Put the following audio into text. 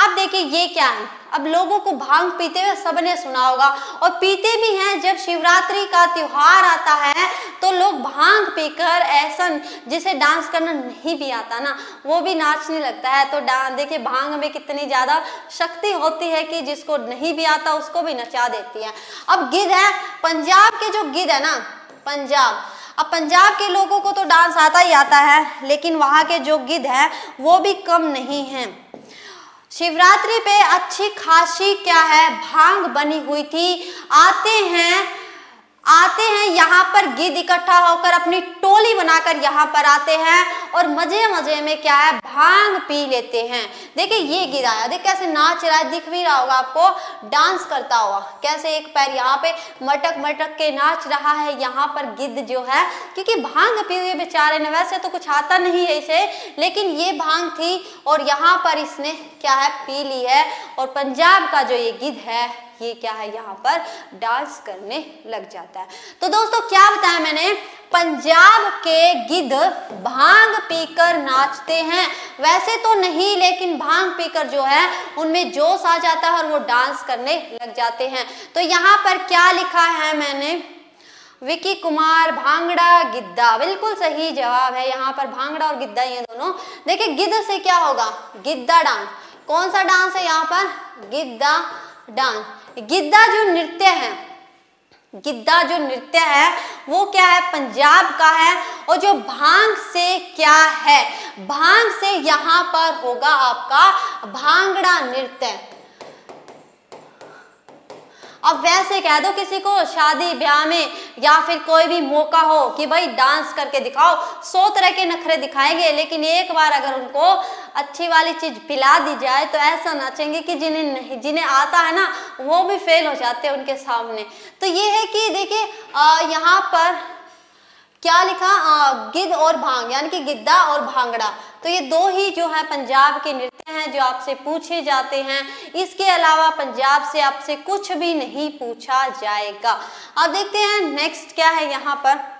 अब देखिए ये क्या है, अब लोगों को भांग पीते हुए सबने सुना होगा और पीते भी हैं। जब शिवरात्रि का त्योहार आता है तो लोग भांग पीकर ऐसा, जिसे डांस करना नहीं भी आता ना वो भी नाचने लगता है। तो देखिए भांग में कितनी ज्यादा शक्ति होती है कि जिसको नहीं भी आता उसको भी नचा देती है। अब गिद्ध है, पंजाब के जो गिद्ध है ना, पंजाब, अब पंजाब के लोगों को तो डांस आता ही आता है, लेकिन वहाँ के जो गिद्ध है वो भी कम नहीं हैं। शिवरात्रि पे अच्छी खासी क्या है, भांग बनी हुई थी। आते हैं यहाँ पर गिद्ध इकट्ठा होकर अपनी टोली बनाकर यहाँ पर आते हैं और मजे मजे में क्या है, भांग पी लेते हैं। देखिए ये गिद्ध आया, देख कैसे नाच रहा है, दिख भी रहा होगा आपको, डांस करता हुआ, कैसे एक पैर यहाँ पे मटक मटक के नाच रहा है यहाँ पर गिद्ध जो है, क्योंकि भांग पी हुए बेचारे ने, वैसे तो कुछ आता नहीं है इसे, लेकिन ये भांग थी और यहाँ पर इसने क्या है, पी ली है। और पंजाब का जो ये गिद्ध है ये क्या है, यहाँ पर डांस करने लग जाता है। तो दोस्तों क्या बताया मैंने, पंजाब के गिद्ध भांग पीकर नाचते हैं, वैसे तो नहीं लेकिन भांग पीकर जो है उनमें जोश आ जाता है और वो डांस करने लग जाते हैं। तो यहाँ पर क्या लिखा है मैंने, विकी कुमार, भांगड़ा गिद्धा, बिल्कुल सही जवाब है। यहाँ पर भांगड़ा और गिद्धा ये दोनों। देखिए गिद्ध से क्या होगा, गिद्धा डांस। कौन सा डांस है यहाँ पर, गिद्धा डांस। गिद्धा जो नृत्य है, गिद्धा जो नृत्य है वो क्या है, पंजाब का है। और जो भांग से क्या है, भांग से यहाँ पर होगा आपका भांगड़ा नृत्य। अब वैसे कह दो किसी को शादी ब्याह में या फिर कोई भी मौका हो कि भाई डांस करके दिखाओ, 100 तरह के नखरे दिखाएंगे, लेकिन एक बार अगर उनको अच्छी वाली चीज पिला दी जाए तो ऐसा नाचेंगे कि जिन्हें आता है ना वो भी फेल हो जाते हैं उनके सामने। तो ये है कि देखिए यहाँ पर क्या लिखा, गिद्ध और भांग, यानी कि गिद्धा और भांगड़ा। तो ये दो ही जो है पंजाब के नृत्य हैं जो आपसे पूछे जाते हैं। इसके अलावा पंजाब से आपसे कुछ भी नहीं पूछा जाएगा। अब देखते हैं नेक्स्ट क्या है यहाँ पर।